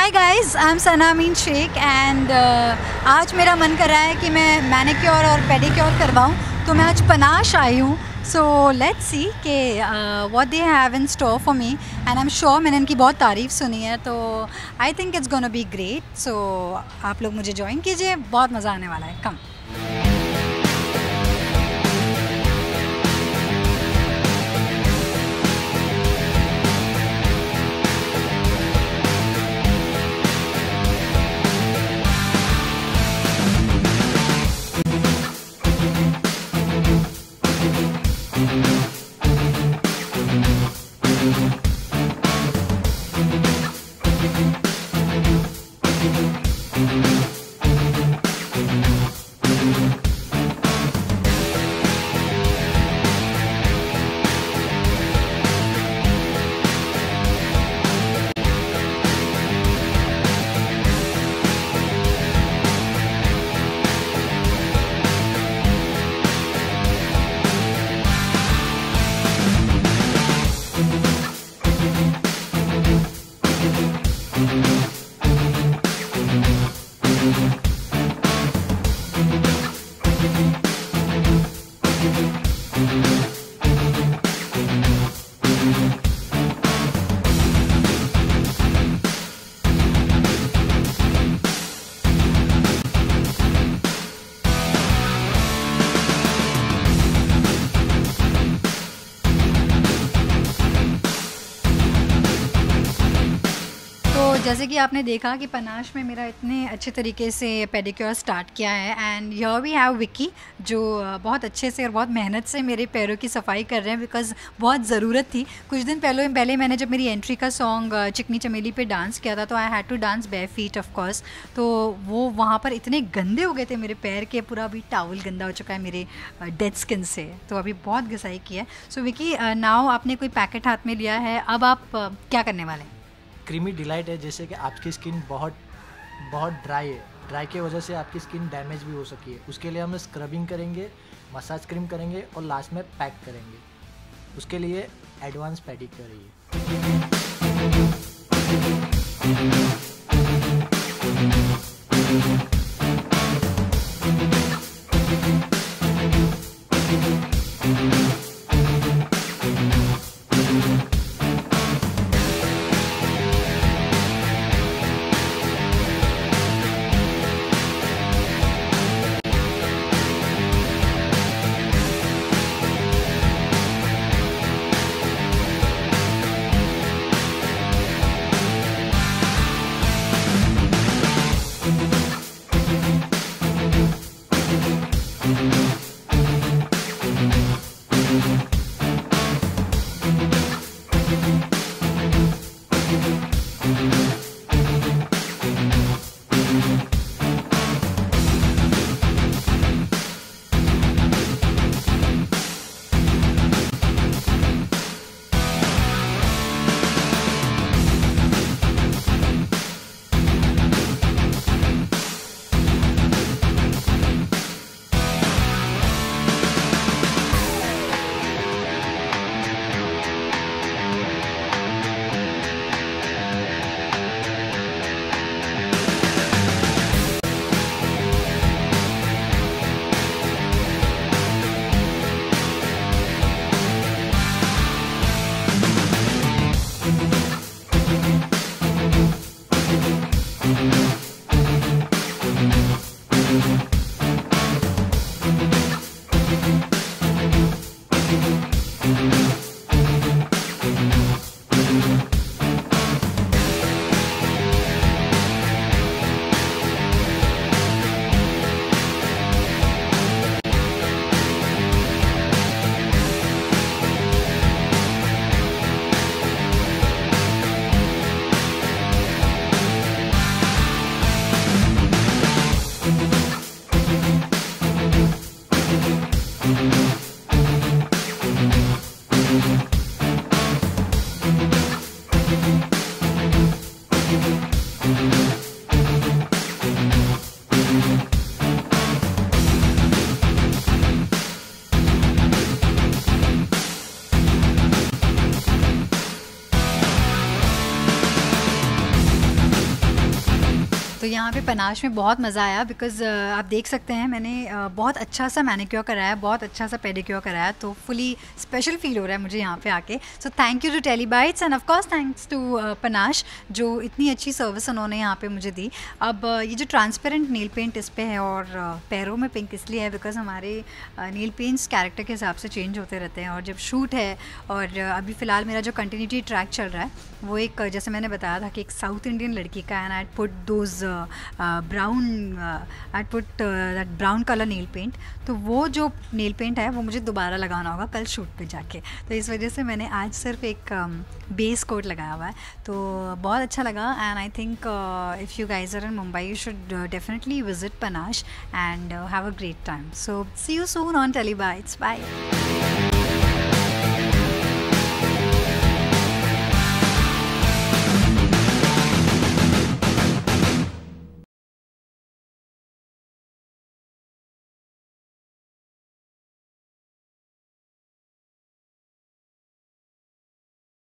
Hi guys, I am Sana Amin Shaikh and आज मेरा मन कर रहा है कि मैं मैनिक्योर और पेडिक्योर करवाऊँ, तो मैं आज पनाश आई हूँ. सो लेट्स सी कि what they have in store for me and I am sure मैंने इनकी बहुत तारीफ़ सुनी है, तो I think it's gonna be great. So आप लोग मुझे ज्वाइन कीजिए, बहुत मज़ा आने वाला है. कम. जैसे कि आपने देखा कि पनाश में मेरा इतने अच्छे तरीके से पेडिक्योर स्टार्ट किया है and here we have Vicky जो बहुत अच्छे से और बहुत मेहनत से मेरे पैरों की सफाई कर रहे हैं, बिकॉज़ बहुत ज़रूरत थी. कुछ दिन पहले मैंने जब मेरी एंट्री का सॉन्ग चिकनी चमेली पे डांस किया था, तो I had to dance bare feet of course. तो वो वहाँ पर इतने गंदे हो गए थे मेरे पैर के, पूरा अभी टावल गंदा हो चुका है मेरे डेड स्किन से, तो अभी बहुत घिसाई की है. सो विक्की, नाउ आपने कोई पैकेट हाथ में लिया है, अब आप क्या करने वाले हैं? क्रीमी डिलाइट है, जैसे कि आपकी स्किन बहुत ड्राई है. ड्राई की वजह से आपकी स्किन डैमेज भी हो सकी है. उसके लिए हम स्क्रबिंग करेंगे, मसाज क्रीम करेंगे और लास्ट में पैक करेंगे. उसके लिए एडवांस पेडिक्योर है तो यहाँ पे पनाश में बहुत मज़ा आया बिकॉज़ आप देख सकते हैं मैंने बहुत अच्छा सा मैनिक्योर कराया, बहुत अच्छा सा पेडिक्योर कराया, तो फुली स्पेशल फील हो रहा है मुझे यहाँ पे आके। So thank you to Telebytes and of course thanks to Panash, जो इतनी अच्छी सर्विस उन्होंने यहाँ पे मुझे दी। अब ये जो ट्रांसपेरेंट नील पेंट इस पे है और पैरों में पिंक इसलिए है बिकॉज़ हमारे नील पेंट्स कैरेक्टर के हिसाब से चेंज होते रहते हैं, और जब शूट है और अभी फ़िलहाल मेरा जो कंटिन्यूटी ट्रैक चल रहा है वो एक, जैसे मैंने बताया था कि एक साउथ इंडियन लड़की का, and I put those that brown colour nail paint, तो वो जो नेल पेंट है वो मुझे दोबारा लगाना होगा कल शूट पे जाके, तो इस वजह से मैंने आज सिर्फ एक बेस कोट लगाया हुआ है। तो बहुत अच्छा लगा and I think if you guys are in Mumbai you should definitely visit Panash and have a great time. So see you soon on Telebytes, bye.